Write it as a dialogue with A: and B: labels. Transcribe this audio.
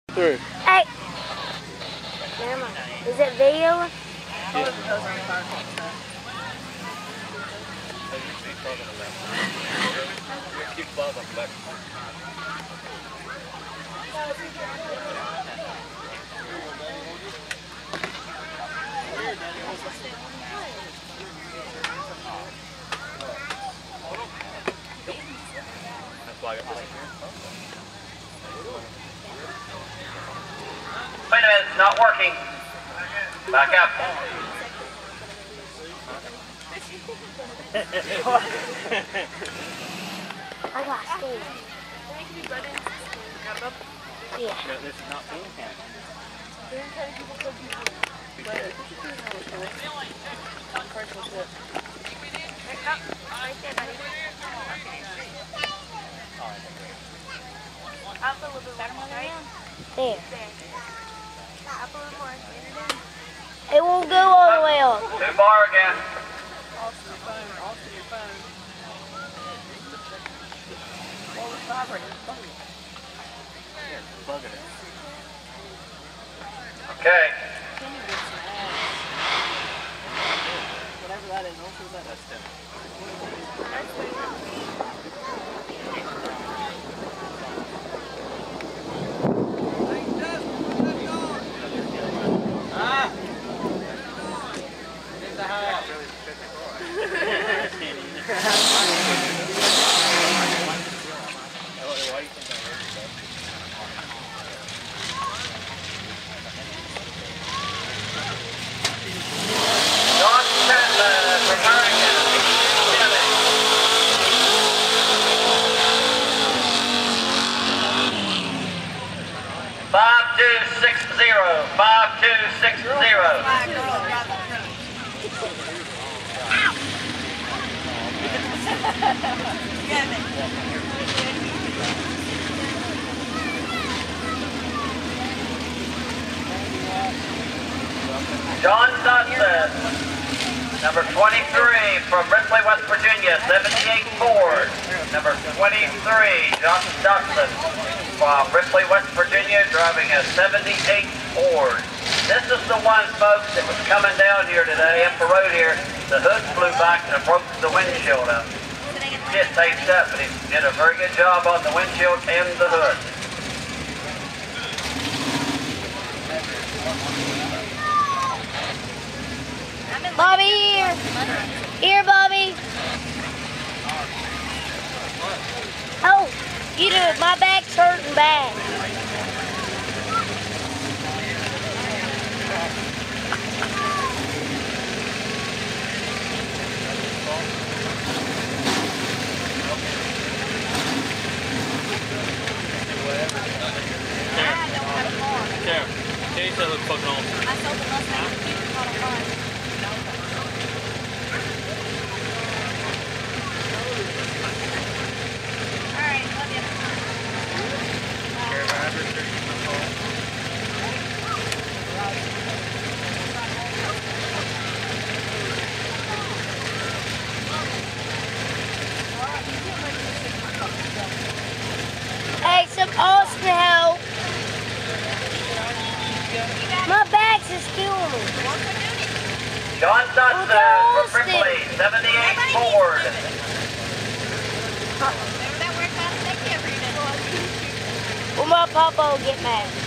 A: Through.
B: Hey. Never mind. Is it video?
C: Wait a minute, it's not working. Back up.
B: I got Steve. Yeah.
A: No, this is not being handled.
D: Up a little bit more, right?
B: There.
D: Up a little more.
B: It won't go all the way up.
C: Too far again.
E: Also your phone. Well, it's vibrating.
A: Yeah, it's bugging it.
C: Okay.
E: Can you get some ads? Whatever that is, what was that?
A: That's them.
C: John Chandler from Oregon. 5260. John Dodson, number 23 from Ripley, West Virginia, 78 Ford. Number 23, John Dodson from Ripley, West Virginia, driving a 78 Ford. This is the one, folks, that was coming down here today, up the road here. The hood flew back and broke the windshield up. Just taped up, but he did a very good job on the windshield and the hood.
B: Bobby, here. Here, Bobby. Oh, you do it. My back's hurting bad.
A: Case that looks fucking awesome.
D: I sold the Mustang to keep it on a front. Alright, love you.
B: Hey, some awesome help. My back's is killing me.
C: John Dodson from Ripley, 78 Ford.
D: Remember that worked out? Thank you, every day.
B: Well, my papa will get mad.